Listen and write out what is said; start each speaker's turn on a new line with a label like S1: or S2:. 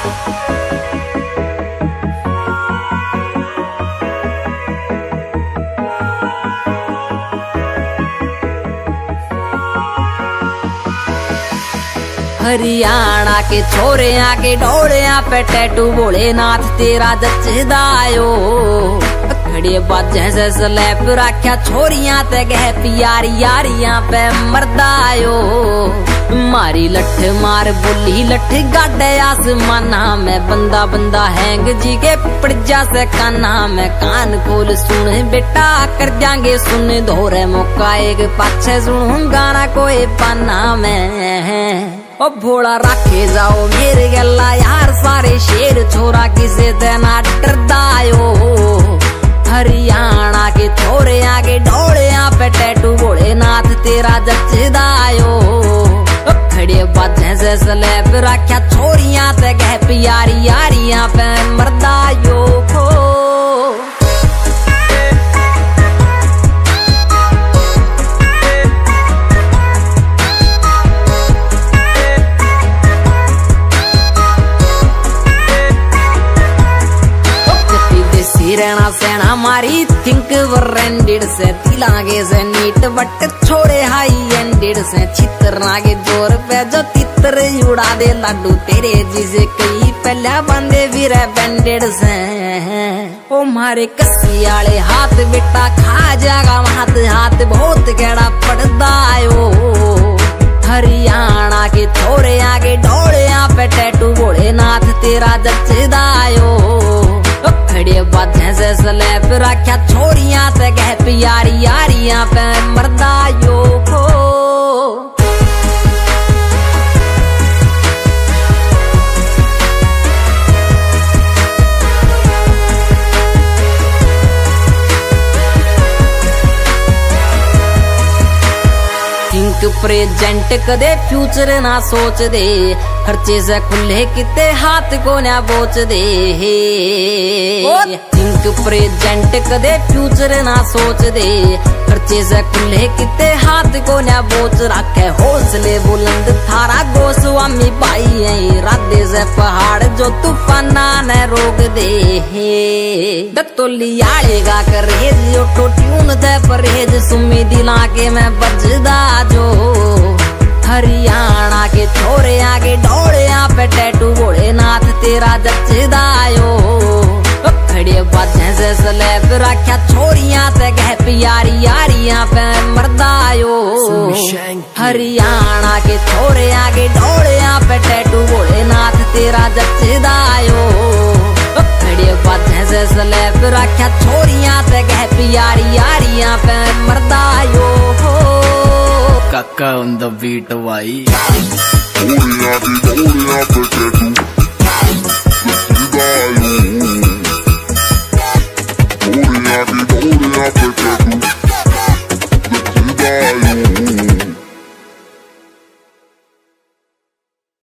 S1: हरियाणा के छोरे आके डोड़िया पे टैटू भोलेनाथ तेरा जचदायो खड़े बाजे से स्लैप रख्या छोरियां ते गह प्यारी यारियां पे मरदायो मारी लठ मार बोली लठ गाडे आसमाना में बंदा बंदा हैंग जी के पड़जा से काना में कान खोल सुन बेटा कर जाएंगे सुन धोरे मौका एक पाछे सुन गाना कोई पाना में ओ भोला रखे जाओ मेरे गला यार सारे शेर छोरा किसे देना डरदायो हरियाणा के छोरे आगे डोड़िया पे टैटू भोलेनाथ तेरा जचदायो खड़े बाजे से स्लैब रख्या छोरियां ते गह प्यारी यारियां पे मरदायो रहना सेना मारी थिंक ब्रांडेड से दिलागे से नीट बट छोड़े हाई एंडेड से चित्र नागे जोर पे जो तितर उड़ा दे लाडू तेरे जिसे कई पहले बंदे भी रे बैंडेड से ओ मारे कसी आले हाथ बेटा खा जागा हाथ हाथ बहुत गड़ा पड़दायो हरियाणा के छोरे आगे डोड़िया पे टैटू भोलेनाथ तेरा जचदायो खड़े बाजे से स्लैब रख्या छोरियां ते गह प्यारी यारियां पे मरदायो थिंक प्रेजेंट कदे फ्यूचर ना सोच दे खर्चे से खुले किते हाथ को ना बोच दे थिंक प्रेजेंट कदे फ्यूचर ना सोच दे खर्चे से खुले किते हाथ को ना बोच रखे हौसले बुलंद थारा गोस्वामी भाई है राधे से पहाड़ जो तूफाना न रोक दे दत्तोलियालेगा करेज ऑटो ट्यून दे परहेज सुमी दिला के मैं बजदा जो हरियाणा के छोरे आगे डोड़िया पे टैटू भोलेनाथ तेरा जचदायो खड़े बाजे से स्लैब रख्या छोरियां ते गह प्यारी यारियां पे मरदायो हरियाणा के छोरे आगे डोड़िया पे टैटू भोलेनाथ तेरा जचदायो खड़े बाजे से स्लैब रख्या छोरियां ते गह प्यारी यारियां पे मरदायो
S2: Kaka on the beat, why?
S3: Tattoo.